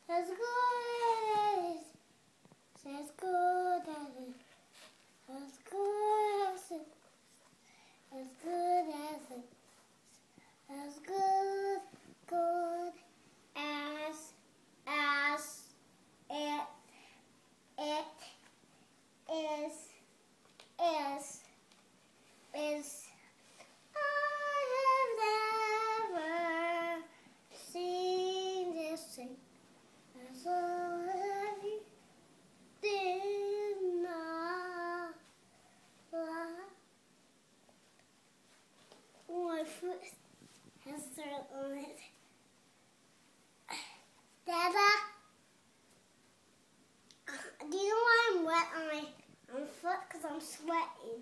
as good as good as it, as good as it, as good as it, as good, good as it is. I have never seen this thing as long as you did not lie. My foot has dirt on it. Dada, do you know why I'm wet on my foot? Because I'm sweating.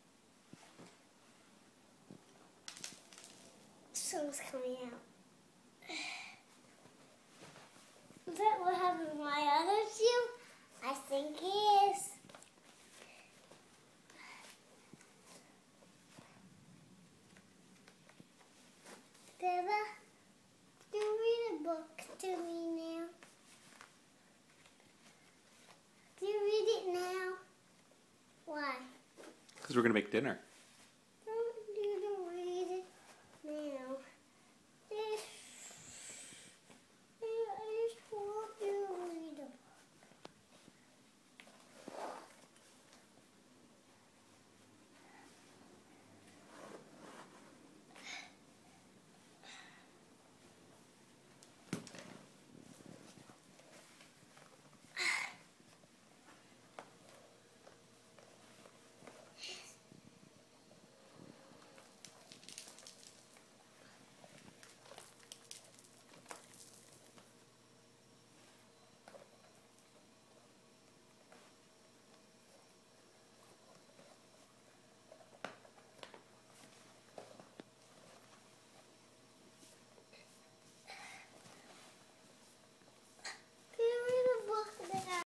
Sun's coming out. Is that what happened with my other shoe? I think it is. Dada, do you read a book to me now? Do you read it now? Why? Because we're going to make dinner.